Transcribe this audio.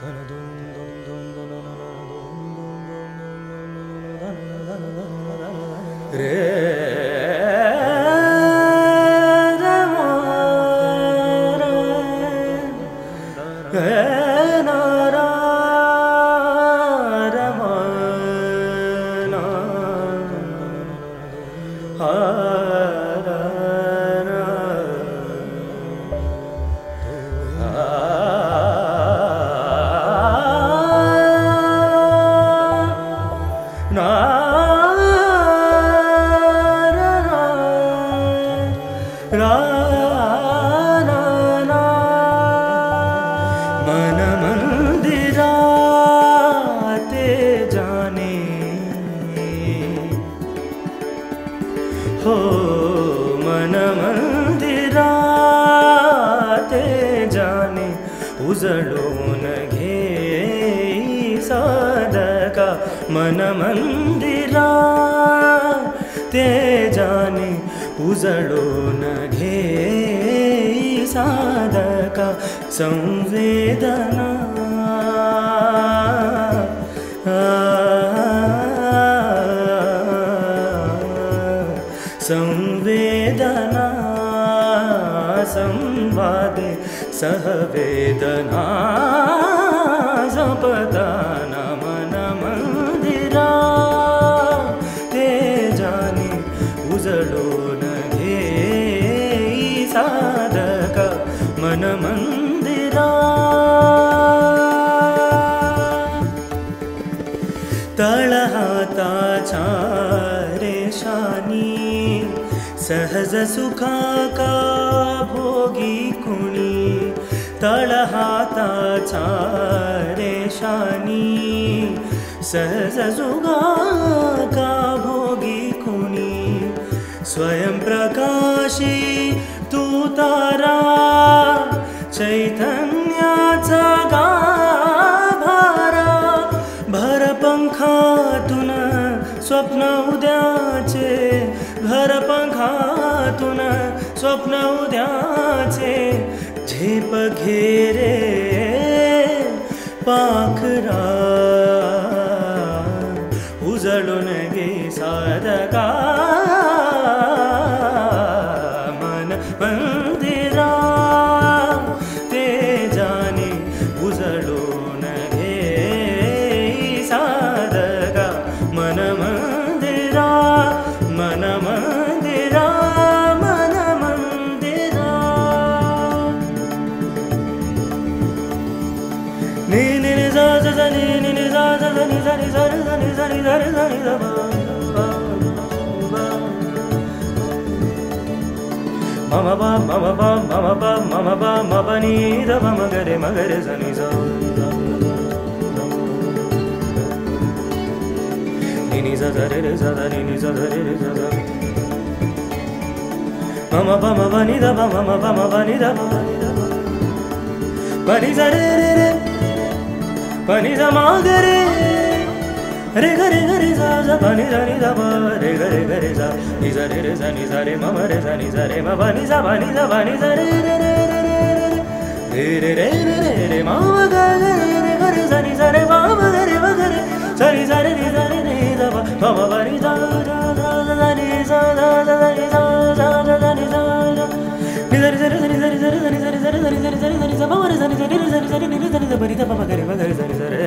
उजळून घे साधका मन मंदिरा ते जाने उजळून घे साधका संवेदना संवेदना संवादे सहवेदना जपताना मन मंदिरा ते जाने उजळून घे साधका मन मंदिरा तळहाताच्या रेषानी सहज सुखाका भोगी कुणी तळहाताच्या रेषानी सहज सुखाका भोगी कुणी स्वयं प्रकाशी तू तारा चैतन्याचा गाभारा भर पंखातून स्वप्न उद्याचे घर पंखातून स्वप्न उद्याचे झेप घेरे पाखरा उजळून गे साधका मन मंदिरा ते जाने उजळून घे साधका मन मंदिरा मन मंदिरा मन मंदिरा नी नी नी जा जा नी नी नी जा जा नी जा नी जा नी जा नी जा नी जा नी जा नी जा मम बा मम बा मम बा मम बा मम नी द मम गरे मगरे जा नी जा नी नी जा रे रे जा नी नी जा रे रे जा मम बा मम नी द मम बा मम नी द बनी जा रे रे रे बनी जा मा गरे रे गरे गरे जा जा बनी जा नी दा रे गरे गरे जा नी जा रे मम रे जा नी म बनी जा रे रे रे रे रे रे मा ग रे गरे जा नी रे मा गरे गरे जा नी रे नी नी दा मम बनी जा जा जा नी जा जा जा नी जा जा जा नी जा नी रे रे रे रे रे रे रे रे जा मम रे जा नी रे नी दा बनी दा मम गरे जा नी रे